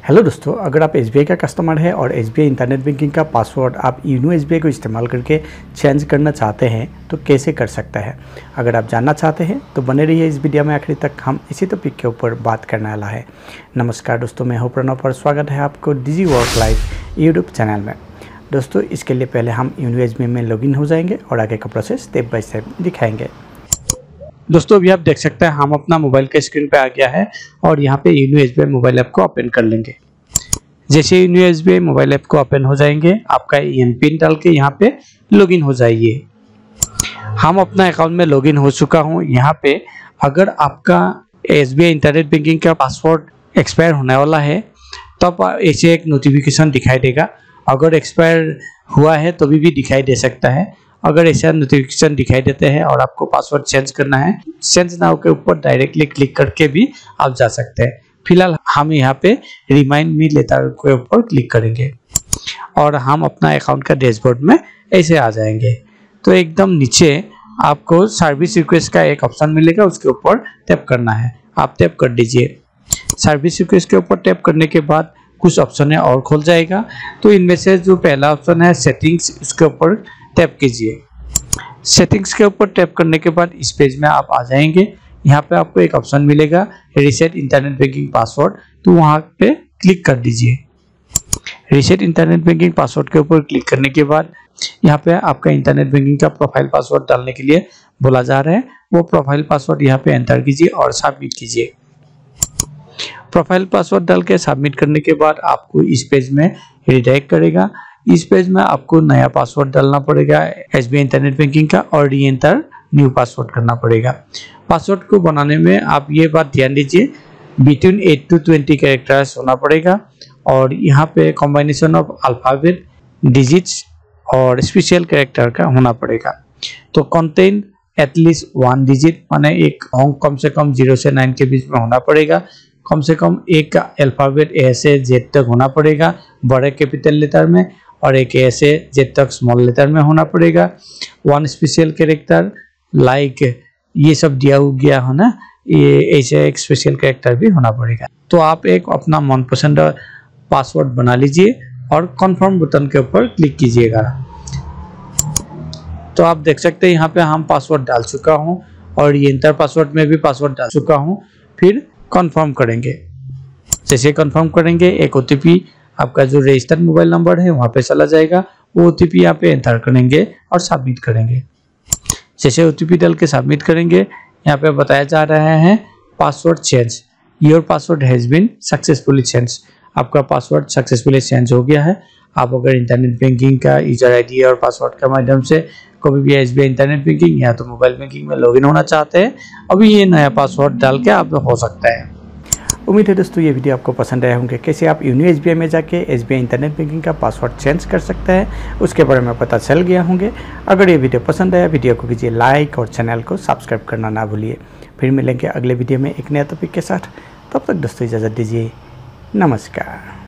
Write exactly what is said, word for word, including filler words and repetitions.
Hello दोस्तों, अगर आप एस बी आई का कस्टमर है और S B I internet banking का पासवर्ड आप यूनो एस बी आई को इस्तेमाल करके चेंज करना चाहते हैं तो कैसे कर सकता है। अगर आप जानना चाहते हैं तो बने रहिए इस वीडियो में आखिरी तक। हम इसी टॉपिक के ऊपर बात करने वाला है। नमस्कार दोस्तों, मैं हूं प्रणव और स्वागत है आपको Digi Work Life YouTube channel में। दोस्तों, इसके लिए पहले हम यूनो एस बी आई में लॉगिन हो जाएंगे और आगे का प्रोसेस स्टेप बाय स्टेप दिखाएंगे। दोस्तों, अभी आप देख सकते हैं हम अपना मोबाइल के स्क्रीन पे आ गया है और यहाँ पे YONO S B I mobile app को ओपन कर लेंगे। जैसे YONO S B I mobile app को ओपन हो जाएंगे, आपका एम पिन डाल के यहाँ पे लॉगिन हो जाइए। हम अपना अकाउंट में लॉगिन हो चुका हूँ। यहाँ पे अगर आपका S B I internet banking का पासवर्ड एक्सपायर होने वाला है तब तो ऐसे एक नोटिफिकेशन दिखाई देगा। अगर एक्सपायर हुआ है तो भी, भी दिखाई दे सकता है। अगर ऐसा नोटिफिकेशन दिखाई देते हैं और आपको पासवर्ड चेंज करना है, चेंज नाउ के ऊपर डायरेक्टली क्लिक करके भी आप जा सकते हैं। फिलहाल हम यहाँ पे रिमाइंड मी लेटर के ऊपर क्लिक करेंगे और हम अपना अकाउंट का डैशबोर्ड में ऐसे आ जाएंगे। तो एकदम नीचे आपको सर्विस रिक्वेस्ट का एक ऑप्शन मिलेगा, उसके ऊपर टैप करना है। आप टैप कर दीजिए। सर्विस रिक्वेस्ट के ऊपर टैप करने के बाद कुछ ऑप्शन है और खुल जाएगा। तो इनमें से जो पहला ऑप्शन है सेटिंग्स, उसके ऊपर टैप कीजिए। सेटिंग्स के ऊपर टैप करने के बाद इस पेज में आप आ जाएंगे। यहाँ पे आपको एक ऑप्शन मिलेगा रीसेट इंटरनेट बैंकिंग पासवर्ड, तो वहाँ पे क्लिक कर दीजिए। रीसेट इंटरनेट बैंकिंग पासवर्ड के ऊपर क्लिक करने के बाद यहाँ पे आपका इंटरनेट बैंकिंग का प्रोफाइल पासवर्ड डालने के लिए बोला जा रहा है। वो प्रोफाइल पासवर्ड यहाँ पे एंटर कीजिए और सबमिट कीजिए। प्रोफाइल पासवर्ड डाल के सबमिट करने के बाद आपको इस पेज में रिडायरेक्ट करेगा। इस पेज में आपको नया पासवर्ड डालना पड़ेगा S B I internet banking का और री एंटर न्यू पासवर्ड करना पड़ेगा। पासवर्ड को बनाने में आप ये बात ध्यान दीजिए, between eight to twenty characters होना पड़ेगा और यहाँ पे कॉम्बिनेशन ऑफ अल्फाबेट, डिजिट्स और स्पेशल कैरेक्टर का होना पड़ेगा। तो कंटेन एटलीस्ट वन डिजिट, माने एक अंक कम से कम जीरो से नाइन के बीच में होना पड़ेगा। कम से कम एक अल्फाबेट ए से जेड तक होना पड़ेगा बड़े कैपिटल लेटर में, और एक ए से जेड तक स्मॉल लेटर में होना पड़ेगा। वन स्पेशल कैरेक्टर लाइक ये सब दिया गया है ना, ये ऐसे एक स्पेशल कैरेक्टर भी होना पड़ेगा। तो आप एक अपना मनपसंद पासवर्ड बना लीजिए और कंफर्म बटन के ऊपर क्लिक कीजिएगा। तो आप देख सकते हैं यहाँ पे हम पासवर्ड डाल चुका हूँ और ये इंटर पासवर्ड में भी पासवर्ड डाल चुका हूँ। फिर कंफर्म करेंगे। जैसे कंफर्म करेंगे, एक ओटीपी आपका जो रजिस्टर्ड मोबाइल नंबर है वहाँ पे चला जाएगा। वो ओटीपी यहाँ पे एंटर करेंगे और सबमिट करेंगे। जैसे ओटीपी डाल के सबमिट करेंगे, यहाँ पे बताया जा रहा है password change, your password has been successfully change. आपका पासवर्ड सक्सेसफुली चेंज हो गया है। आप अगर इंटरनेट बैंकिंग का यूजर आईडी और पासवर्ड के माध्यम से कभी भी S B I internet banking या तो मोबाइल बैंकिंग में लॉगिन होना चाहते हैं, अभी ये नया पासवर्ड डाल के आप हो सकता है। उम्मीद है दोस्तों ये वीडियो आपको पसंद आया होंगे। कैसे आप यूनो एस बी आई में जाके S B I internet banking का पासवर्ड चेंज कर सकते हैं उसके बारे में पता चल गया होंगे। अगर ये वीडियो पसंद आया, वीडियो को कीजिए लाइक और चैनल को सब्सक्राइब करना ना भूलिए। फिर मिलेंगे अगले वीडियो में एक नया टॉपिक के साथ। तब तक दोस्तों इजाज़त दीजिए। नमस्कार।